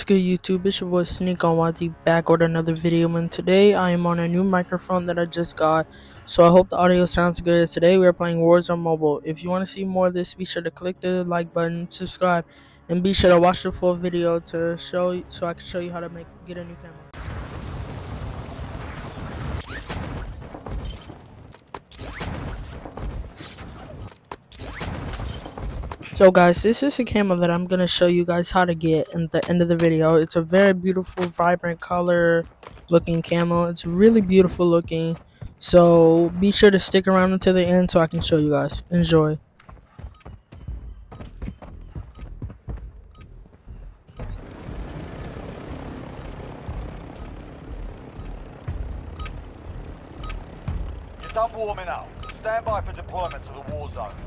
good, YouTube? It's your boy Sneak on YT back with another video, and today I am on a new microphone that I just got, so I hope the audio sounds good. Today we are playing Warzone Mobile. If you want to see more of this, be sure to click the like button, subscribe, and be sure to watch the full video to so I can show you how to get a new camo. So guys, this is a camo that I'm going to show you guys how to get at the end of the video. It's a very beautiful, vibrant color looking camo. It's really beautiful looking. So be sure to stick around until the end so I can show you guys. Enjoy. You're done warming up. Stand by for deployment to the war zone.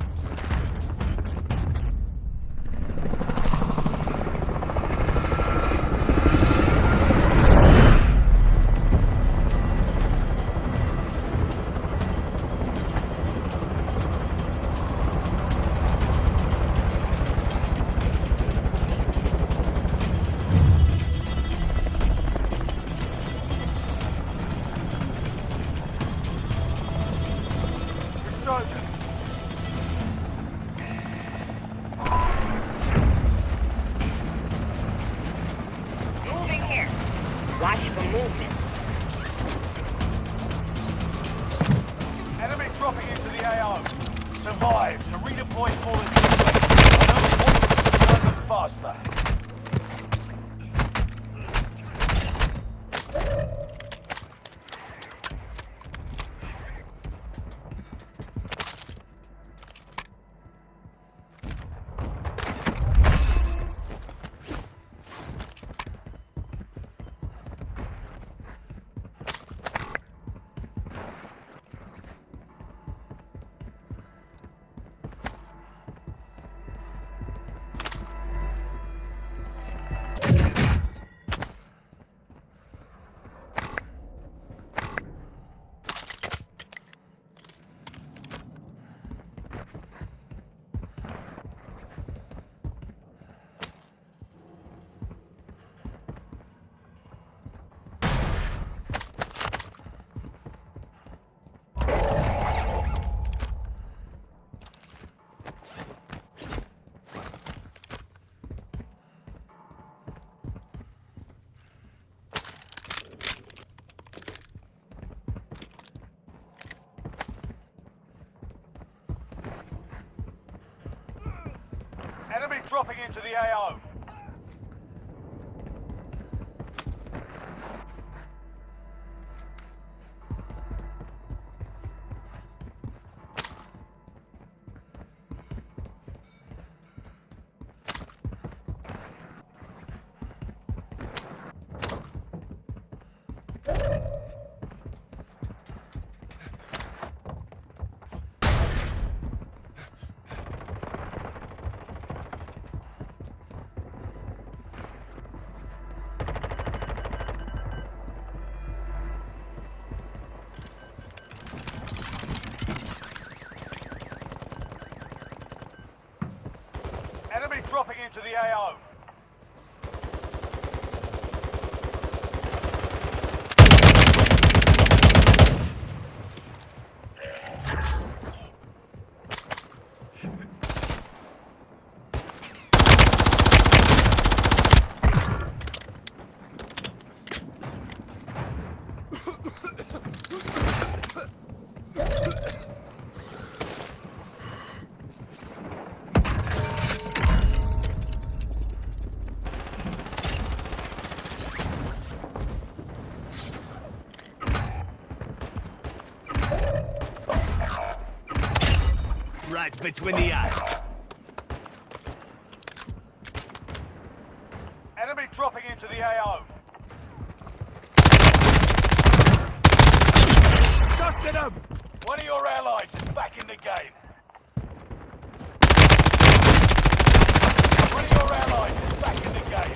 Moving here. Watch for movement. Enemy dropping into the AO. Survive to redeploy fallen troops. Turn them faster. Enemy dropping into the AO. Enemy dropping into the AO. Right between the eyes. Enemy dropping into the AO. Dusted him! One of your allies is back in the game. One of your allies is back in the game.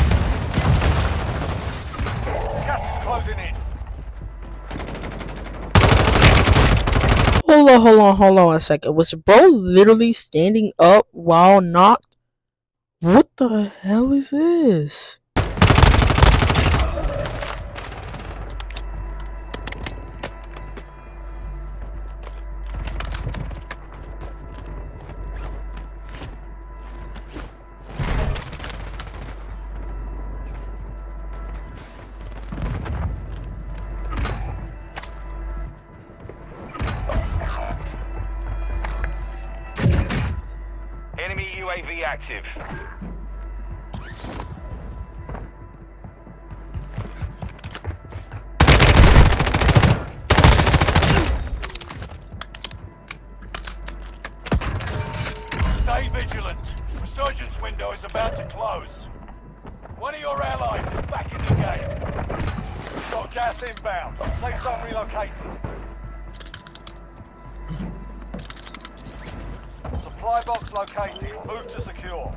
Gas is closing in. hold on a second. Was bro literally standing up while knocked? What the hell is this? Enemy UAV active. Stay vigilant. Resurgence window is about to close. One of your allies is back in the game. We've got gas inbound. Safe zone relocated. Supply box located. Move to secure.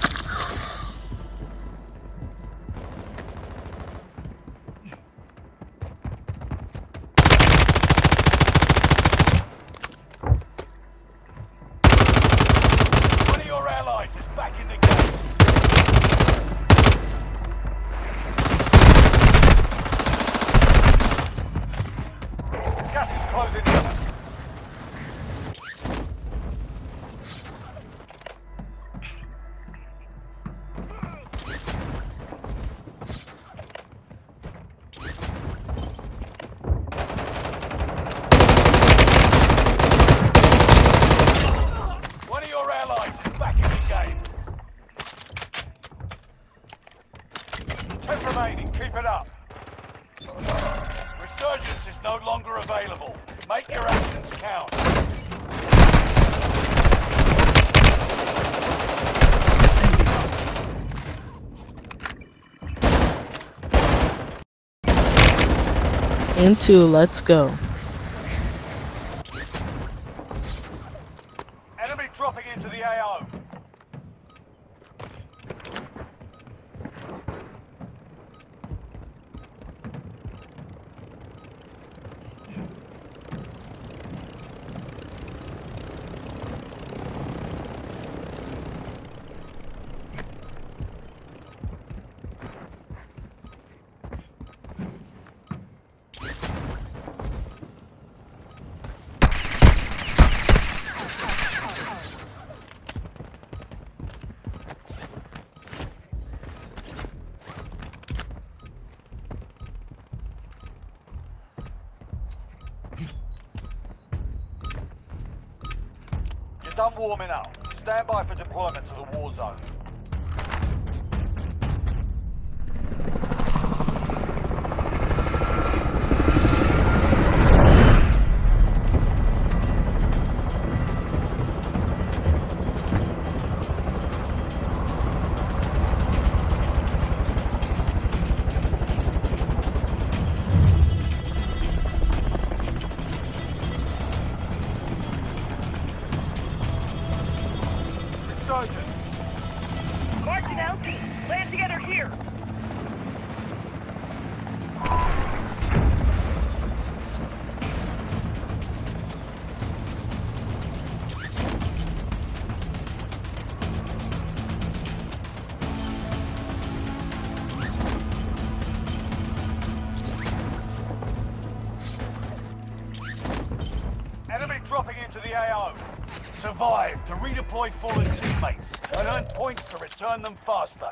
One of your allies is back in the game. Gas is closing in. One of your allies is back in the game. 10 remaining, keep it up. Resurgence is no longer available. Make your actions count. Into, let's go. Enemy dropping into the AO. You're done warming up. Stand by for deployment to the war zone. Resurgence. March and LT, land together here. Enemy dropping into the AO. Survive to redeploy fallen teammates and earn points to return them faster.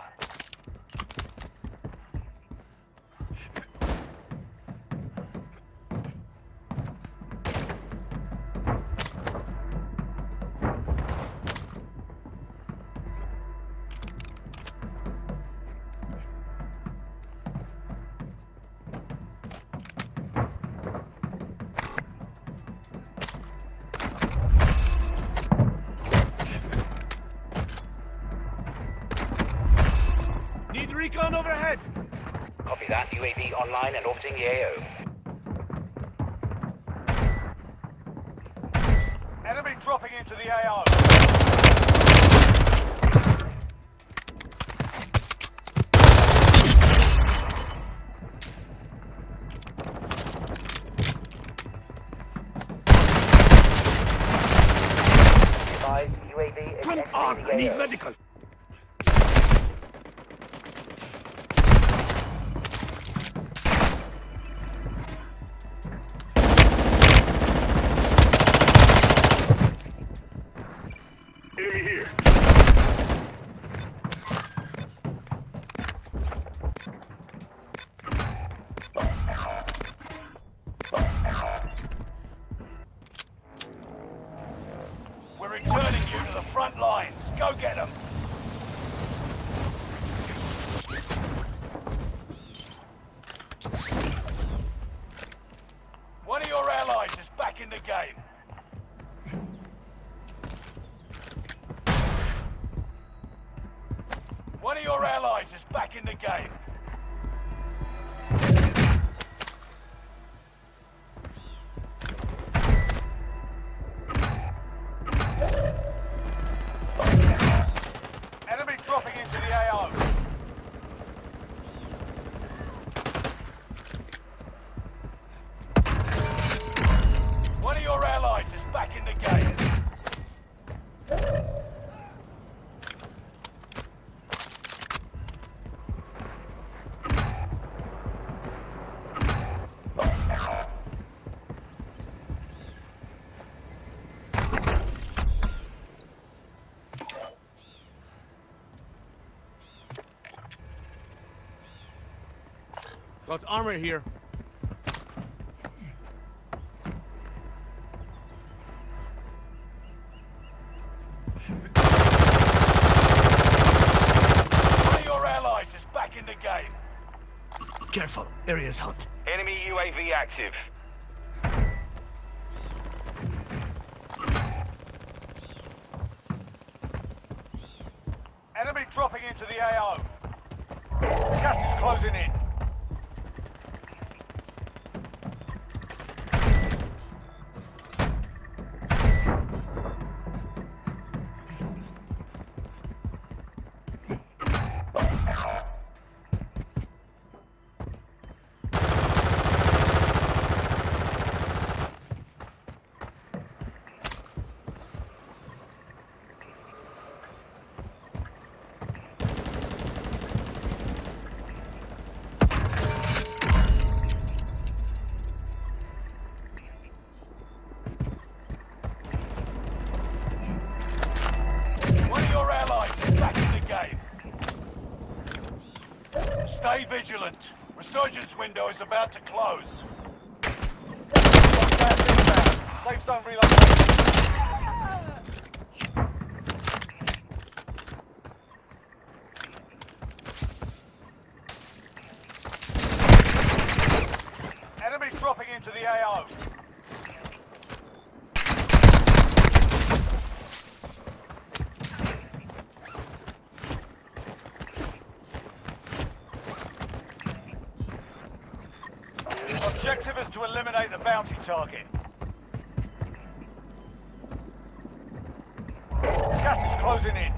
Need recon overhead. Copy that. UAV online and orbiting the AO. Enemy dropping into the AO. UAV is Come exiting on, the I need AO. medical. Enemy here. We're returning you to the front lines. Go get them. One of your allies is back in the game. One of your allies is back in the game. Enemy dropping into the AO. One of your allies is back in the game. Got armor here. One of your allies is back in the game. Careful, area's hot. Enemy UAV active. Enemy dropping into the AO. Gas is closing in. One of your allies is back in the game. Stay vigilant. Resurgence window is about to close. Gas inbound. Safe zone relocated. Enemy dropping into the AO. Objective is to eliminate the bounty target. Gas is closing in.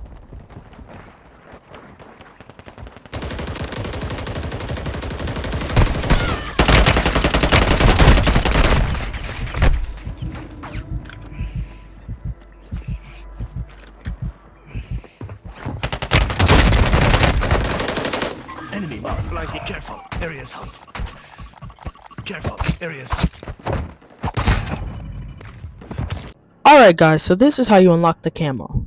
Enemy marked blanket. Careful, area's hot. Careful, area's hot. Alright guys, so this is how you unlock the camo.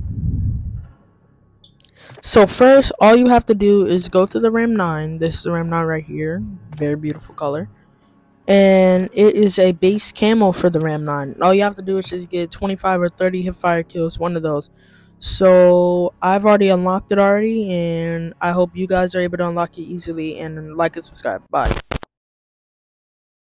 So first, all you have to do is go to the Ram 9. This is the Ram 9 right here. Very beautiful color. And it is a base camo for the Ram 9. All you have to do is just get 25 or 30 hip fire kills, one of those. So I've already unlocked it already, and I hope you guys are able to unlock it easily, and like and subscribe. Bye.